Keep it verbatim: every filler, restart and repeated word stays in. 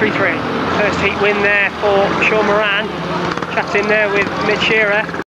three three. First heat win there for Shawn Moran. Chatting there with Mitch Shirra.